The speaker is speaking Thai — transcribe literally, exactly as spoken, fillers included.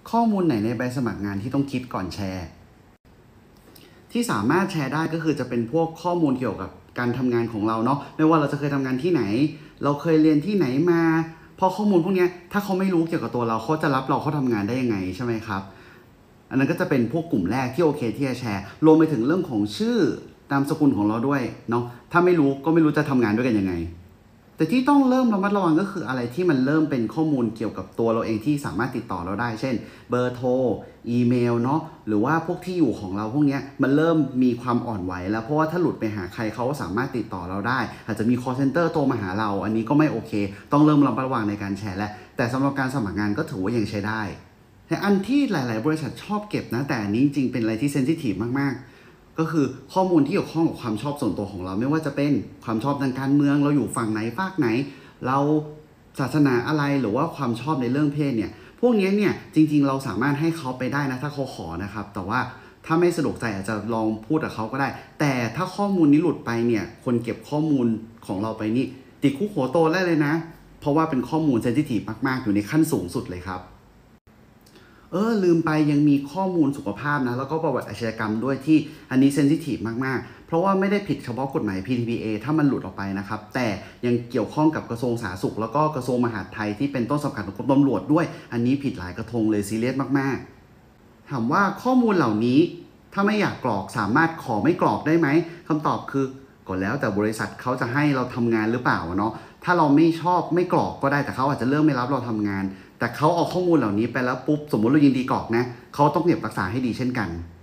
ข้อมูลไหนในใบสมัครงานที่ต้องคิดก่อนแชร์ที่สามารถแชร์ได้ก็คือจะเป็นพวกข้อมูลเกี่ยวกับการทำงานของเราเนาะไม่ว่าเราจะเคยทำงานที่ไหนเราเคยเรียนที่ไหนมาพอข้อมูลพวกนี้ถ้าเขาไม่รู้เกี่ยวกับตัวเราเขาจะรับเราเข้าทำงานได้ยังไงใช่ไหมครับอันนั้นก็จะเป็นพวกกลุ่มแรกที่โอเคที่จะแชร์รวมไปถึงเรื่องของชื่อนามสกุลของเราด้วยเนาะถ้าไม่รู้ก็ไม่รู้จะทำงานด้วยกันยังไงแต่ที่ต้องเริ่มระมัดระวังก็คืออะไรที่มันเริ่มเป็นข้อมูลเกี่ยวกับตัวเราเองที่สามารถติดต่อเราได้เช่นเบอร์โทรอีเมลเนาะหรือว่าพวกที่อยู่ของเราพวกนี้มันเริ่มมีความอ่อนไหวแล้วเพราะว่าถ้าหลุดไปหาใครเขาก็สามารถติดต่อเราได้อาจจะมี call center โทรมาหาเราอันนี้ก็ไม่โอเคต้องเริ่มระมัดระวังในการแชร์แล้วแต่สำหรับการสมัครงานก็ถือว่ายังใช้ได้แต่อันที่หลายๆบริษัทชอบเก็บนะแต่อันนี้จริงๆเป็นอะไรที่เซนซิทีฟมากๆก็คือข้อมูลที่เกี่ยวข้องกับความชอบส่วนตัวของเราไม่ว่าจะเป็นความชอบทางการเมืองเราอยู่ฝั่งไหนฝากไหนเราศาสนาอะไรหรือว่าความชอบในเรื่องเพศเนี่ยพวกนี้เนี่ยจริงๆเราสามารถให้เขาไปได้นะถ้าเขาขอนะครับแต่ว่าถ้าไม่สะดวกใจอาจจะลองพูดกับเขาก็ได้แต่ถ้าข้อมูลนี้หลุดไปเนี่ยคนเก็บข้อมูลของเราไปนี่ติดคุกหัวโตได้เลยนะเพราะว่าเป็นข้อมูลเซนซิทีฟมากๆอยู่ในขั้นสูงสุดเลยครับเออลืมไปยังมีข้อมูลสุขภาพนะแล้วก็ประวัติอาชญากรรมด้วยที่อันนี้เซนซิทีฟมากๆเพราะว่าไม่ได้ผิดเฉพาะกฎหมาย พี ที พี เอ ถ้ามันหลุดออกไปนะครับแต่ยังเกี่ยวข้องกับกระทรวงสาธารณสุขแล้วก็กระทรวงมหาดไทยที่เป็นต้นสังกัดของตำรวจด้วยอันนี้ผิดหลายกระทงเลยซีเรียสมากๆถามว่าข้อมูลเหล่านี้ถ้าไม่อยากกรอกสามารถขอไม่กรอกได้ไหมคำตอบคือก็แล้วแต่บริษัทเขาจะให้เราทำงานหรือเปล่าเนาะถ้าเราไม่ชอบไม่กรอกก็ได้แต่เขาอาจจะเริ่มไม่รับเราทำงานแต่เขาเอาข้อมูลเหล่านี้ไปแล้วปุ๊บสมมุติเรายินดีกรอกนะเขาต้องเก็บรักษาให้ดีเช่นกัน